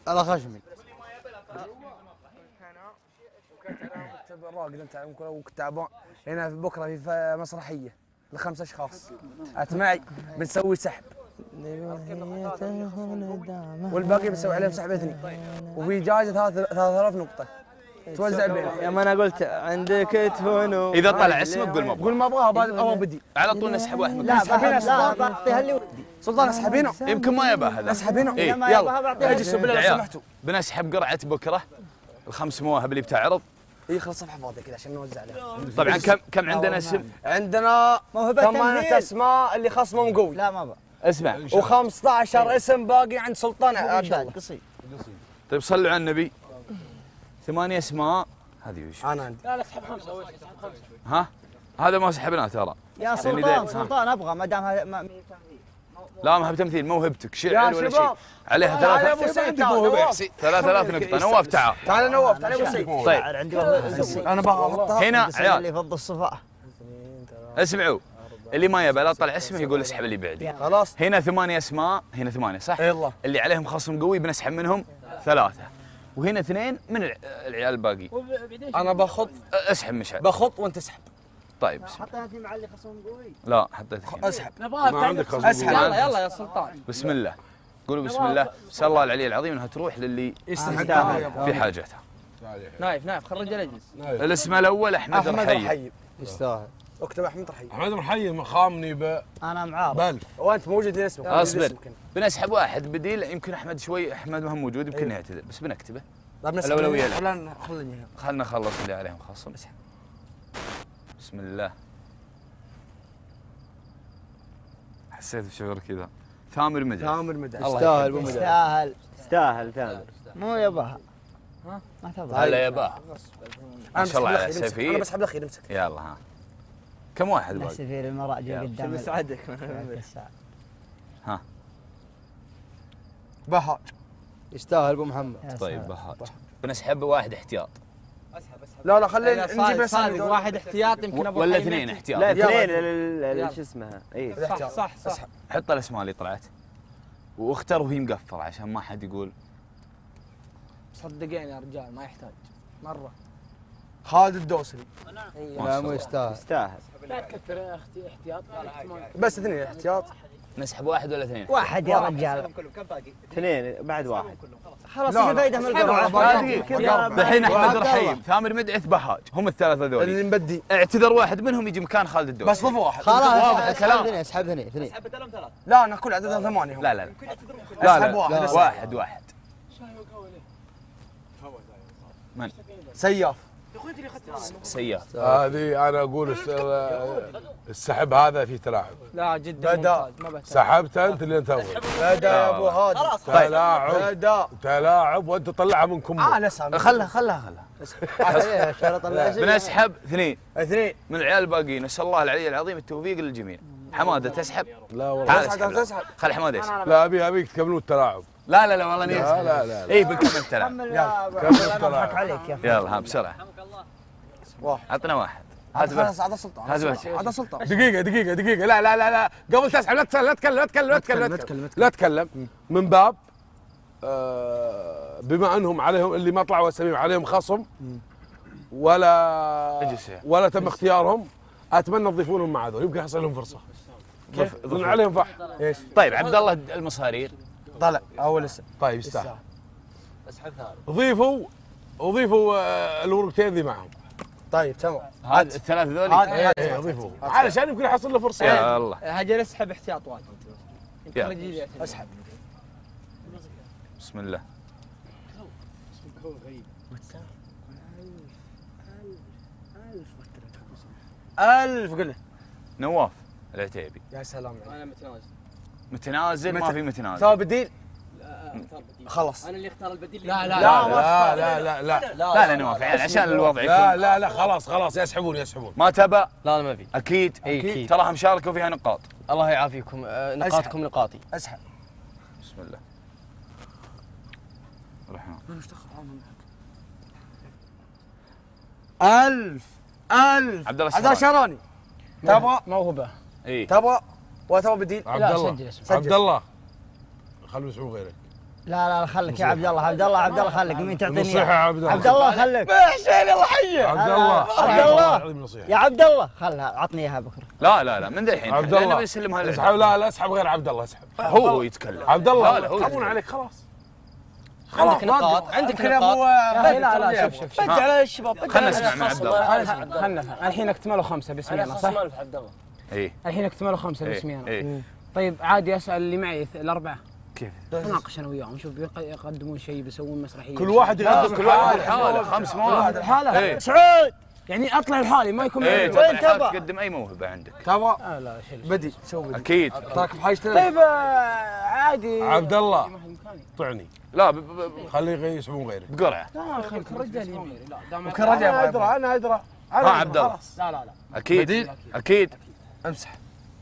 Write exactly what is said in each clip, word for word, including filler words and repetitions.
الخشمي. وكنت تعبان هنا في بكره في مسرحيه لخمس اشخاص معي بنسوي سحب والباقي بنسوي عليهم سحب اثنين وفي جائزه ثلاث آلاف نقطه توزع بينهم. يا ما انا قلت عندك تهون. اذا طلع اسمك قول ما ابغى. قول ما ابغاها ابغى بدي على طول نسحب واحد. لا اسحبينه سلطان بعطيها اللي ودي. سلطان اسحبينه يمكن ما يبى هذا. اسحبينه إيه؟ يلا اجلسوا بالله لو سمحتوا. بنسحب قرعه بكره الخمس مواهب اللي بتعرض. يخلص صفحه فاضيه كذا عشان نوزع عليهم. طبعا كم كم عندنا اسم؟ عندنا ثمانية اسماء اللي خصمهم قوي. لا ما بقى. اسمع و15 اسم باقي عند سلطان ان شاء الله. قصير. طيب صلوا على النبي. ثمانية اسماء هذه وش؟ انا عندي. لا لا اسحب خمسه اول شيء اسحب خمسه. ها؟ هذا ما سحبناه ترى. يا سلطان سلطان ابغى ما دام ما لا ما هو تمثيل موهبتك شعر ولا شيء. عليها ثلاثة ثلاث آلاف نقطة. نواف تعال. تعال نواف تعال ابو سعيد. طيب انا بحطها هنا عيال اللي يفض الصفاء. اسمعوا اللي ما يبى لا طلع اسمه يقول اسحب اللي بعدي. خلاص هنا ثمانية اسماء هنا ثمانية صح؟ يلا اللي عليهم خصم قوي بنسحب منهم ثلاثة وهنا اثنين من العيال الباقي. انا بخط اسحب مشعل. بخط وانت اسحب. طيب حطيها في معلي خصم قوي. لا حطيت اسحب. نبغاها ما عندك خصم. اسحب يلا يلا يا سلطان. بسم الله قولوا بسم الله. نسال الله العلي العظيم انها تروح للي يستحق في حاجتها. نايف نايف خرج رجل اجلس. الاسم الاول احمد الرحيم. يستاهل. اكتب احمد الرحيم. احمد الرحيم خامني ب انا معاه بألف. وانت موجود اسمك. اصبر بنسحب واحد بديل يمكن احمد شوي احمد ما هو موجود يمكن يعتذر بس بنكتبه. الاولويه له. خلنا خلنا خلنا نخلص اللي عليهم خصم. بسم الله. حسيت بشعور كذا. ثامر مدعي. ثامر مدعي. يستاهل ابو مدعي. يستاهل يستاهل ثامر. مو يباها. ها ما تبغى. هلا يباه. ما شاء الله على سفير. انا بسحب الاخير امسك. يلا ها. كم واحد باقي؟ سفير المراء جاي قدام. مساعدك. ها. بهاج. يستاهل ابو محمد. طيب بهاج. بنسحب واحد احتياط. اسحب اسحب. لا لا خلينا نجيب صادق واحد احتياط يمكن ابو ولا اثنين احتياط. لا اثنين شو اسمها؟ اي صح صح صح. حط الاسماء اللي طلعت واختار وهي مقفره عشان ما حد يقول. صدقين يا رجال ما يحتاج مره. خالد الدوسري. لا مو يستاهل. يستاهل. لا تكثر يا اختي احتياط. بس اثنين احتياط. نسحب واحد ولا اثنين؟ واحد يا رجال. كم باقي؟ اثنين بعد واحد. خلاص في فايده من القرعه. الحين احمد الرحيم ثامر مدعث بهاج هم الثلاثه ذول اللي مبدي. اعتذر واحد منهم يجي مكان خالد الدوسري. بس ضف واحد. خلاص واضح الكلام. اسحب اثنين اسحب اثنين اثنين. اسحب ثلاث ثلاث. لا انا كل عددهم ثمانيه هم. لا لا لا لا لا واحد واحد واحد. من؟ سياف. سياف. هذه انا اقول السحب هذا في تلاعب. لا جدا ممتاز ما بتلاعب. سحبت انت اللي انت بدا يا ابو هادي. تلاعب بدا تلاعب وانت طلعها منكم. اه نسحب. خلها خلها خلها. شرط بنسحب اثنين اثنين من العيال الباقيين. نسال الله العلي العظيم التوفيق للجميع. حماده تسحب؟ لا والله. تعال تسحب تسحب. خل حماده يسحب. لا ابي ابيك تكملون التلاعب. لا لا لا والله اني لا لا لا. اي بنكمل تلعب. يلا اضحك عليك يا يلا ها بسرعه. واحد. عطنا واحد. هذا هذا خلاص هذا سلطان. هذا هذا سلطان. دقيقة دقيقة دقيقة لا لا لا لا قبل تسحب لا تسحب لا تتكلم لا تتكلم لا تتكلم لا تتكلم لا تتكلم من باب آه بما انهم عليهم اللي ما طلعوا اساميهم عليهم خصم ولا ولا تم اختيارهم اتمنى تضيفونهم مع هذول يمكن يحصل لهم فرصة. كيف؟ ضمن عليهم فح. ايش؟ طيب عبد الله المصارير طلع اول اسم. طيب يستاهل. اسحب ثالث. ضيفوا وضيفوا آه الورقتين ذي معهم. طيب تمام. هذا الثلاث ذولي. ايه ايه ضيفوا علشان يمكن يحصل له فرصة. يا الله. هاجر اسحب احتياط واحد. يلا. اسحب. بسم الله. ألف قلنا. نواف العتيبي. يا سلام عليك. انا متنازل. متنازل ما في متنازل. سوى بديل. بديل. خلاص. انا اللي اختار البديل. لا لا لا لا لا لا لا لا نواف عشان الوضع يكون. لا لا لا خلاص خلاص يسحبون يسحبون. ما تبى؟ لا ما في. اكيد. اكيد. تراها مشاركه وفيها نقاط. الله يعافيكم آه نقاطكم نقاطي. اسحب. بسم الله. الرحمن. ألف ألف عبد الله عبد الله الشهراني. تبغى موهبه. اي تبغى وتبغى بديل. عبد لا الله سجل اسمه. عبد الله خلوا يسحبون غيرك. لا لا خليك يا عبد الله عبد الله عبد الله خليك مين تعطيني نصيحة يا عبد الله. عبد الله خليك حسين يلا حيه عبد الله عبد الله يا عبد الله خلها عطني اياها بكره. لا لا لا من ذا الحين عبد الله بنسلمها له. اسحب. لا لا اسحب غير عبد الله، اسحب هو هو يتكلم. عبد الله لا لا هو يتكلمون يتكلم. عليك خلاص. عندك نقاط عندك نقاط. لا لا شوف شوف بدي على الشباب. خلنا نسمع من عبد الله. خلنا الحين اكتملوا خمسه باسمي انا صح؟ عبد الله. اي الحين اكتملوا خمسه إيه، باسمي انا. إيه. طيب عادي اسال اللي معي الاربعه. كيف؟ نناقش انا وياهم نشوف يقدمون شيء بيسوون مسرحيه. كل واحد يقدم كل واحد الحالة خمس مواهب. الحالة إيه. سعود يعني اطلع لحالي ما يكون ايه معي. تطلع حالك تقدم اي موهبة عندك. تبغى؟ آه لا شيل بدي سوي بدي اكيد. تراك بحاجتنا. طيب آه، عادي عبد الله طعني لا ب- ب- خليه يسحبون غيرك. بقرعة. لا خليك الرجال يميري لا دام كرجال انا ادرى انا ادرى ها عبد الله. لا لا لا اكيد اكيد. امسح.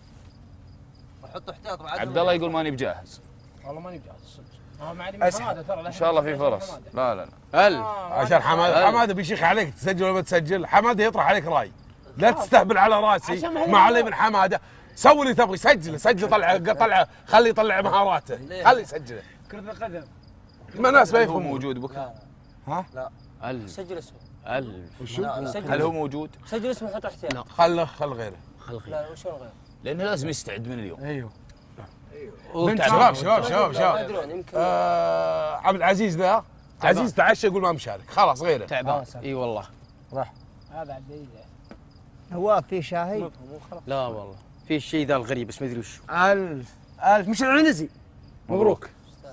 حط احتياط بعد. عبد الله يقول ماني بجاهز. والله ماني بجاهز الصدق. اه ما عندي حماده ترى ان شاء الله في فرص. لا لا لا. ألف عشان حماده حماده بيشيخ عليك تسجل ولا ما تسجل. حماده يطرح عليك راي، لا تستهبل على راسي ما علي من حماده. سوي اللي تبغي، سجله سجله طلع طلع خليه يطلع مهاراته، خليه يسجله. كرة القدم ما ناس ما هو يفهمون. موجود بكره؟ ألف سجل اسمه. ألف هل هو موجود؟ سجل اسمه حط احتياط. خله خل غيره. لا وشو غير؟ لانه لازم يستعد من اليوم. ايوه شباب شباب شباب شباب يدرون يمكن. آه عبد العزيز ذا عزيز تعشى يقول ما مشارك خلاص غيره. تعبان اي والله. هذا عبد العزيز. نواف في شاهي لا والله في الشيء ذا الغريب بس ما ادري وش. ألف ألف مش العنزي. مبروك.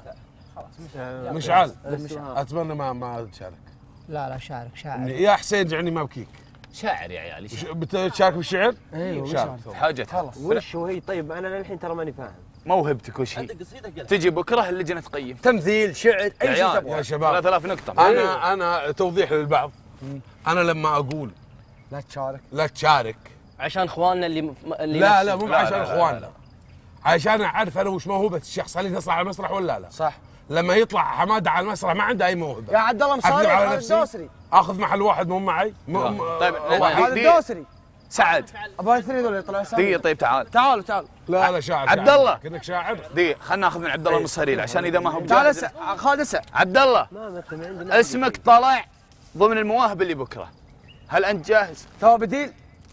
مشعل اتمنى ما ما تشارك. لا لا شارك شاعر. يا حسين جعني ما بكيك. شاعر يا عيالي. وش- بتشارك بالشعر؟ ايوه شارك. حاجتها وش وهي طيب انا للحين ترى ماني فاهم. موهبتك وش هي؟ عندك قصيده قلت. تجي بكره اللجنه تقيم. تمثيل شعر يا اي شيء عيال تبغى. يا شباب ثلاثة آلاف نقطة. انا انا توضيح للبعض. انا لما اقول لا تشارك. لا تشارك عشان اخواننا اللي م- اللي لا نفس- لا مو لا، عشان لا، لا، اخواننا، عشان اعرف انا وش موهبه الشخص، هل يطلع على المسرح ولا لا. صح. لما يطلع حماده على المسرح ما عنده اي موهبه. يا عبد الله أكذب مصاري على خالد نفسي؟ الدوسري. اخذ محل واحد مو معي. م- م- طيب واحد. خالد دقيقة. الدوسري. سعد ابغى الاثنين دول يطلعوا دقيقة. طيب تعال تعالوا تعالوا. لا لا شاعر عبد شاعر. الله. كأنك شاعر. دقيقة خلنا ناخذ من عبد الله المصهريل عشان اذا ما هو تعال بجاهز. اسع خالد اسع. عبد الله ما مثل عندنا. اسمك طلع ضمن المواهب اللي بكره. هل انت جاهز؟ تو بديل.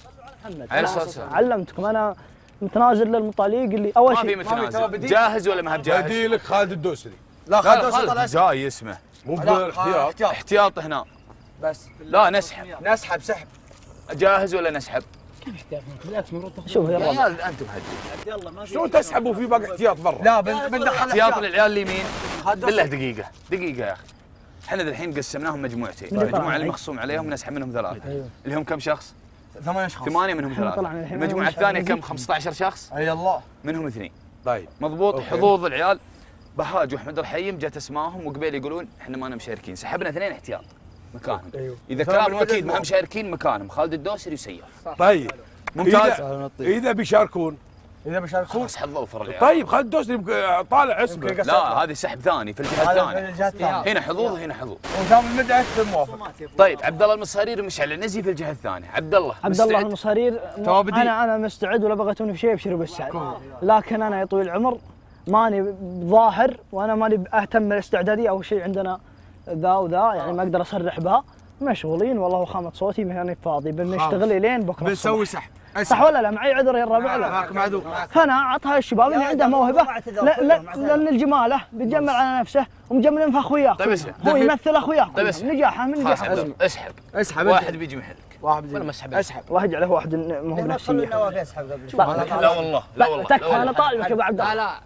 على الصوت والسلام. علمتكم انا متنازل للمطاليق اللي اول ما في شيء متنازل. جاهز ولا ما هو بجاهز؟ بديلك خالد الدوسري. لا لا خالد لا الدوسري طلع خالد اسع. جاي اسمه. مو لا بالاختيار. احتياط. احتياط هنا. بس لا نسحب. نسحب سحب. جاهز ولا نسحب؟ بالعكس المفروض تاخذ. شوف يا يلا عيال انتم هدي. شلون تسحبوا في باقي احتياط برا؟ لا بن- بندخل احتياط احتياط. للعيال اليمين. خالد بالله الدوسري. دقيقة دقيقة يا اخي. احنا الحين قسمناهم مجموعتين، من المجموعة طلع؟ اللي مخصوم عليهم نسحب منهم ثلاثة. اللي هم كم شخص؟ ثمان اشخاص. ثمانية منهم إحنا طلعنا ثلاثة. الحين المجموعة أنا الثانية مش كم؟ خمسة عشر شخص؟ اي الله. منهم اثنين. طيب مضبوط. أوكي. حظوظ العيال بهاج واحمد الرحيم جت اسمائهم وقبيل يقولون احنا ما مشاركين، سحبنا اثنين احتياط مكانهم. أيوه. اذا كانوا اكيد ما مشاركين مكانهم خالد الدوسري وسياف. طيب ممتاز. إذا, اذا بيشاركون اذا بيشاركون. خلاص حظوا وفر العيال. طيب خالد الدوسري بك- طالع اسمه. لا هذه سحب ثاني في الجهه هذا في الثانيه. الجهه الثانيه. هنا حظوظ هنا حظوظ. ودام المدعك موافق. طيب عبد الله المصهرير ومشعل العنزي في الجهه الثانيه. عبد الله عبد الله مستعد؟ المصارير تو بدي. انا انا مستعد ولا بغيتوني في شيء ابشروا بالسعد، لكن انا يا طويل العمر ماني ظاهر وانا ماني اهتم بالاستعداديه او شيء عندنا ذا وذا يعني ما اقدر اصرح بها، مشغولين والله وخامة صوتي ماني فاضي بنشتغل لين بكره بنسوي الصبح. سحب. صح ولا لا؟ معي عذر يا الربع لا معك معذور. فانا اعطها الشباب اللي عنده موهبه لا لا لان الجماله بيتجمل على نفسه ومجمل في اخوياه طيب اسحب. هو يمثل اخوياه طيب اسحب. نجاحه من خلاص نجاح عبد الله اسحب. اسحب. واحد بيجي محلك. واحد ولا بديل. ما اسحب اسحب. الله يجعله واحد مو بنفسيه اسحب قبل. لا والله لا والله. لا تكفى انا والله. طالبك يا ابو عبد الله لا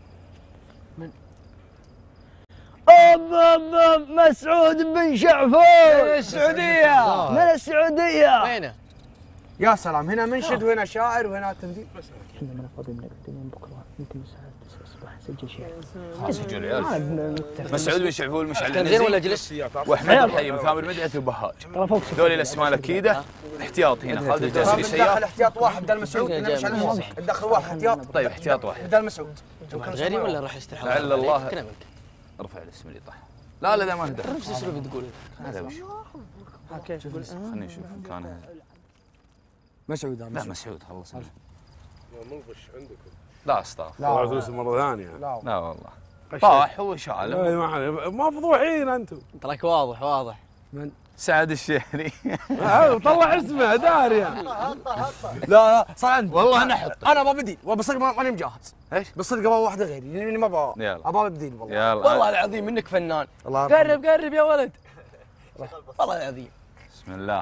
أب أب مسعود بن شعفون من السعوديه. من السعوديه وينه؟ يا سلام هنا منشد وهنا شاعر وهنا تمثيل. احنا من فاضي من اليوم بكره انت من الساعه تسعة الصباح نسجل شيء خلاص يجوا العيال. انا مسعود بن شعفول مشعل كان زين ولا العنزي جلس؟ واحمد الرحيم ثامر مدعث وبهاج. ترى فوق ذولي الاسماء الاكيده. احتياط هنا خالد الدوسري ندخل سياف. احتياط واحد بدل مسعود مش على الموافق. ندخل واحد احتياط. طيب احتياط واحد. بدل مسعود. غيري ولا راح يستحضر؟ لعل الله. كلامك ارفع الاسم اللي طاح. لا لا لا ما اهدى. نفس الاسلوب تقول. هذا وش؟ خليني نشوف كان. مسعود لا مسعود خلص. منغش عندكم. لا استغفر. طلعت اسم مره ثانيه. لا لا والله. طاح وشاله. اي ما عليه، ما فضوحين انتم. تراك واضح واضح. سعد الشهري. طلع اسمه داري. لا لا صار عندي والله انا احط. انا ما بديل وبصدق ما- ماني مجهز. ايش؟ بالصدق ابغى واحده غيري لاني ما ابغى يلا. ابغى بديل والله. يلا والله العظيم منك فنان. الله يرحمه. قرب قرب يا ولد. والله العظيم. بسم الله.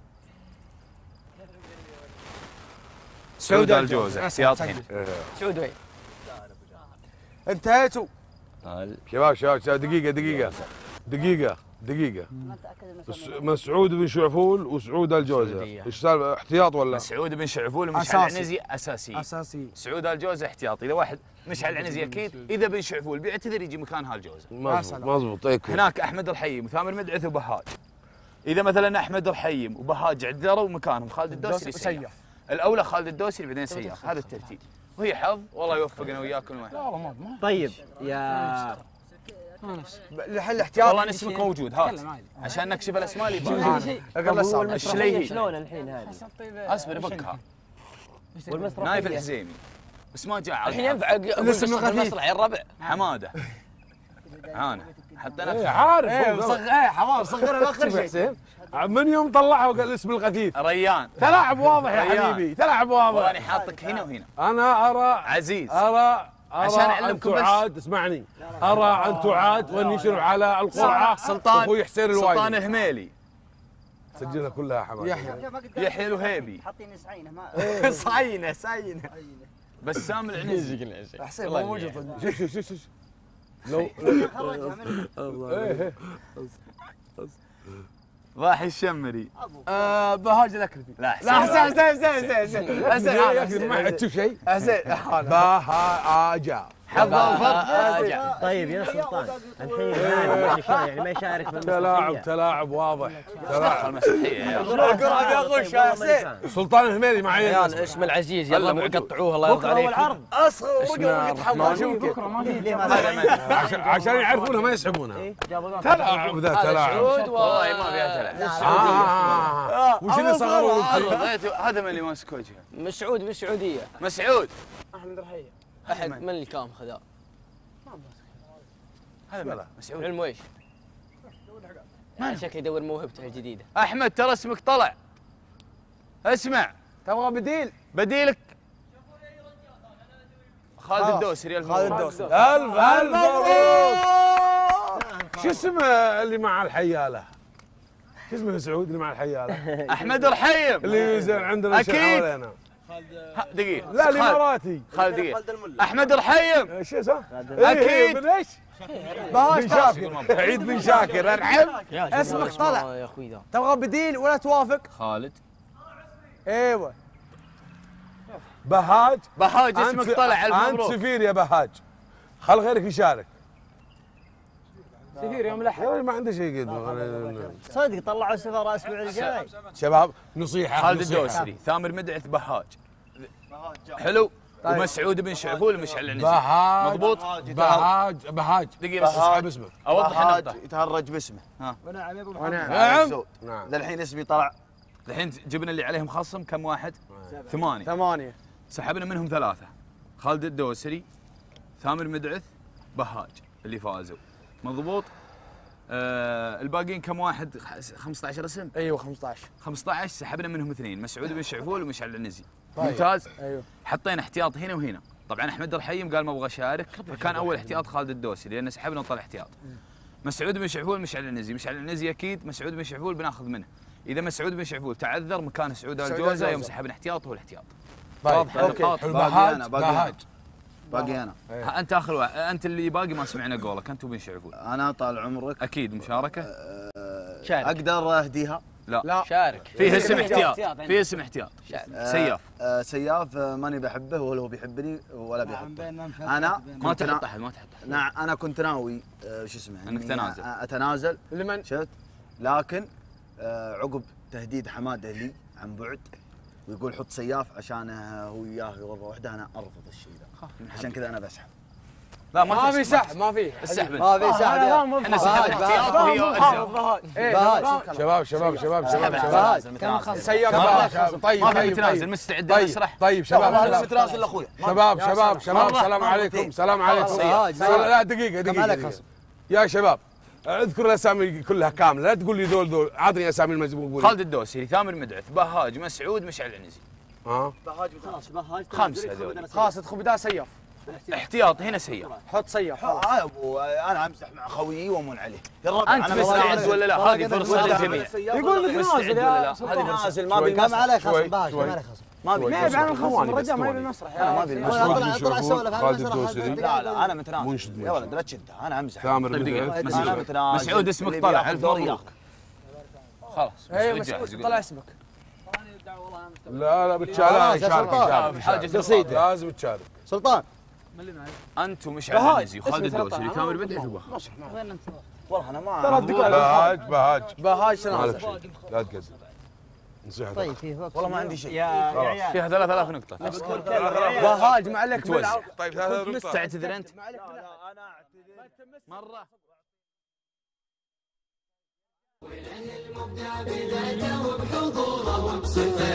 سعود الجوزة احتياط هنا. سعود وين؟ انتهيتوا. شباب شباب شباب دقيقة دقيقة دقيقة دقيقة. مسعود بن شعفول وسعود الجوزة، ايش سالفة احتياط ولا؟ مسعود بن شعفول ومشعل أساسي. العنزي اساسي. اساسي. سعود الجوزة احتياطي، اذا واحد مشعل العنزي اكيد، اذا بن شعفول بيعتذر يجي مكان هالجوزة. مضبوط مضبوط. طيب هناك احمد الحيم وثامر مدعث وبهاج. اذا مثلا احمد الحيم وبهاج اعتذروا مكانهم خالد الدوسري سياف. الاولى خالد الدوسري بعدين سياف، هذا الترتيب. وهي حظ والله يوفقنا وياكم. طيب يا الحين الاحتياط والله اسمك موجود، هات عشان نكشف الاسماء اللي اقل هو السالفه. الشليهي. شلون الحين هذه؟ اصبر بفكها. نايف الحزيمي بس ما جاء الحين ينفع الاسم الخفيف. المسرح يا الربع. حماده عانه حطينا ايه في عارف. ايه صغ ايه حمار صغر الاخر شيء. حسين من يوم طلعوا قال الاسم الخفيف. ريان. تلاعب واضح يا ريان. حبيبي، تلاعب واضح. والله انا حاطك هنا وهنا. انا ارى عزيز. ارى ارى عشان ان أعلمكم بس. تعاد، اسمعني، ارى ان تعاد وان يشرف على القرعه سلطان اخوي حسين سلطان الوايلي. الهميلي. سجلها كلها يا حماد. يحيى يحيى الوهيبي. حاطين سعينه ما صعينه صعينه. بسام العنزي. حسين مو موجود. شوف شوف شوف شوف لو خرجها من ايه ضاحي الشمري. آه، بهاج الاكرفي. لا لا حسين حسين حسين حسين حسين حسين ما عاد تشوف شيء. حسين بهاجة. حظ الفضل. طيب يا سلطان الحين هذا شلون يعني ما يشارك تلاعب بالمسرحيه؟ تلاعب واضح. دخل تلاعب. المسرحيه يا أخي. القرعه بيغش يا حسين. سلطان الهميلي معي. عيال اسم العزيز يلا مو قطعوه الله يرضى بكره عليك. والعرض اصغر اسمه وقت حمار شوف كيف. ليه ما عشان عشان يعرفونها ما يسحبونها. تلاعب ذا هذا تلاعب. سعود و والله ما فيها تلعب. آه. وش اللي صغروا هذا من اللي ماسك وجهه. مسعود بالسعوديه. مسعود. احد من اللي كان خذاه؟ هذا من مسعود. علم ايش؟ ما شكله يدور موهبته الجديده. احمد ترى اسمك طلع. اسمع تبغى بديل؟ بديلك خالد الدوسري. الف خالد مبروك. الدوسري. الف الف مبروك. شو اسمه اللي مع الحياله؟ شو اسمه سعود اللي مع الحياله؟ احمد الحيم. اللي ينزل عندنا أكيد. يشيل حوالينا. ها، دقيقة. لا خالد. الاماراتي. خالد دقيقة. احمد الحيم. شو اسمه؟ أكيد. من ايش؟ بهاج بن شاكر. عيد بن شاكر ارحب. اسمك طلع. يا اخوي ذا. تبغى بديل ولا توافق؟ خالد. ايوه. بهاج. بهاج اسمك أنت- طلع. الف انت مبروك. سفير يا بهاج. خل غيرك يشارك. سفير يوم الاحد. يا ما عنده شيء قد صدق طلعوا السفراء الاسبوع الجاي. شباب نصيحه خالد نصيحة. الدوسري. ثامر مدعث. بهاج. حلو. ومسعود بن شعفول ومشعل العنزي. بهاج. مضبوط. بهاج بهاج. دقيقة بس اسحب اسمه. اوضح النقطة. يتهرج باسمه. نعم. نعم. للحين اسمي طلع. الحين جبنا اللي عليهم خصم كم واحد؟ ثمانية. ثمانية. سحبنا منهم ثلاثة. خالد الدوسري. ثامر مدعث. بهاج اللي فازوا. مضبوط. آه الباقيين كم واحد؟ خمسة عشر اسم؟ ايوه خمسة عشر. خمسة عشر سحبنا منهم اثنين، مسعود بن شعفول ومشعل العنزي. طيب. ممتاز. ايوه. حطينا احتياط هنا وهنا. طبعا احمد الحيم قال ما ابغى اشارك، فكان اول احتياط خالد الدوسري لان سحبنا وطلع احتياط. مسعود بن شعفول مشعل العنزي، مشعل العنزي اكيد مسعود بن شعفول بناخذ منه. اذا مسعود بن شعفول تعذر مكان سعود الجوزه يوم سحبنا احتياط هو الاحتياط. طيب اوكي. بهاج بهاج. باقي انا. ها، انت اخر واحد، انت اللي باقي ما سمعنا قولك، انت وبن شعفول. انا طال عمرك. اكيد مشاركه. شارك. اقدر اهديها. لا. لا. شارك. فيه اسم احتياط. احتياط، فيه اسم احتياط. آه، سياف. آه، سياف آه، ماني بحبه ولا هو بيحبني ولا بيحبه. انا ما كنت تحط نا- احد، ما تحط احد. نعم انا كنت ناوي آه، شو اسمه إنك إني تنازل. أ- اتنازل. لمن؟ شفت؟ لكن آه، عقب تهديد حماده لي عن بعد ويقول حط سياف عشان آه، هو وياه غرفه واحده، انا ارفض الشيء ذا. عشان كذا انا بسحب. لا ما في سحب ما في السحب ما في سحب احنا سحب احتياط وهي اجزاء. شباب شباب شباب شباب بهاج شباب سيارة شباب طيب ما في طيب متنازل طيب مستعد طيب اشرح. طيب شباب ما شباب متنازل لاخوي شباب شباب شباب السلام عليكم السلام عليكم لا دقيقة دقيقة يا شباب اذكر الاسامي كلها كامله لا تقول لي ذول ذول عطني اسامي المزبوطين. خالد الدوسري، ثامر مدعث، بهاج، مسعود، مشعل العنزي. ها خلاص بهاج خمسة هذول. خلاص ادخل بدال سياف احتياط هنا سيار. حط سياف خلاص. يا ابو انا امزح مع خويي وامن عليه. يا ربع انت مستعد ولا لا؟ هذه فرصه للجميع. يقول مستعد ولا لا؟ هذه فرصه. نازل ما بي ما عليه خصم شوي، بهاج شوي. ما عليه خصم. ما بي ما يبي عن الخصم الرجال ما يبي المسرح انا ما بي مسعود طلع- بن طلع شرفوف، سولف على خالد المسرح، الدوسري لا لا انا متنازل منشد يا ولد لا تشدها انا امزح. ثامر طيب دقيقة. مدعث مسعود. انا متنازل. مسعود اسمك اللي طلع، بياخذ ألف دوري مبروك. ياخذ. خلاص اي مسعود جاهز مسعود يقول. طلع اسمك. لا لا بتشارك خلاص يا شارك سلطان. شارك حاجة شارك. لازم تشارك. سلطان انت ومشعل العنزي وخالد الدوسري، ثامر مدعث وبهاج. والله انا ما ترى الدكان بهاج بهاج بهاج ما لك تنازل. شيء لا تقدم نصيحة طيب فيه وقت والله ما عندي شيء. فيها ثلاث آلاف نقطة. بهاج ما عليك توزع. بالعرض. طيب ثلاثة نقطة تعتذر انت؟ لا لا انا اعتذر مرة. المبدع بذاته وبحضوره وبصفاته